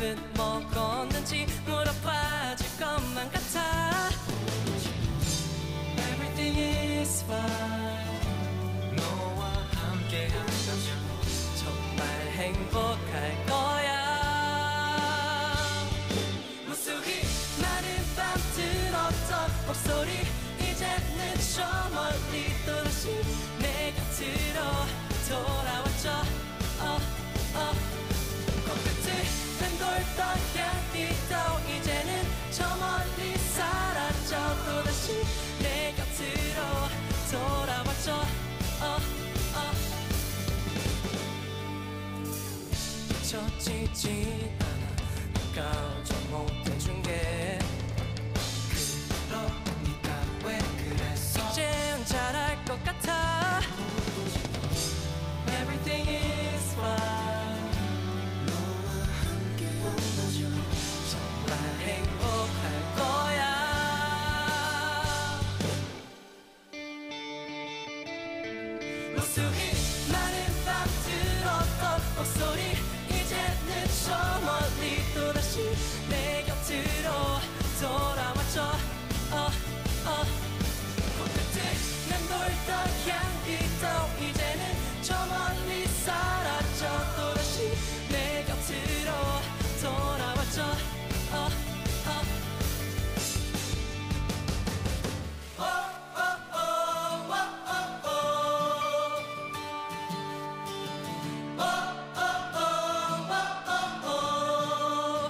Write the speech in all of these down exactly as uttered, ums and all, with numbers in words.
밥은 먹었는지 물어봐줄 것만 같아. Everything is fine. 너와 함께 한다면 정말 행복할 거야. 무수히 많은 밤 들었던 목소리 이제는 저 멀리 또다시 내 곁으로 돌아왔죠. 어, 어. 코끝을 맴돌던 향기도 이제는 저 멀리 사라져 또다시 내 곁으로 돌아왔죠. 어, 어. 잊혀지지 않아 가오지 못해준 게 그러니까 왜 그랬어? 이젠 잘할 것 같아. Everything is fine. 너와 함께 한다면 정말 행복할 거야. 무수히 많은 밤 들었던 목소리 이제는 저 멀리 또다시 내 곁으로 돌아왔죠. 어, 어. 코끝을 맴돌던 향기도 이제는 저 멀리 사라져 또다시 내 곁으로 돌아왔죠. 어, 어. 어, 어, 어, 어, 어, 어. 어, 어, 어, 어, 어, 어.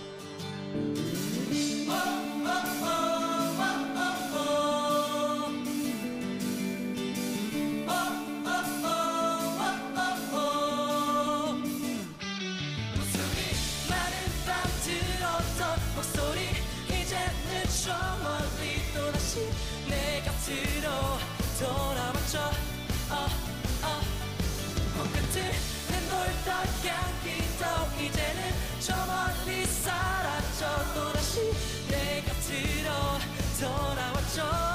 목소리 이제는 저 멀리 또다시 내 곁으로 돌아왔죠. 어, 어. 코끝을 맴돌던 향기도 이제는 저 멀리 사라져 또다시 내 곁으로 돌아왔죠.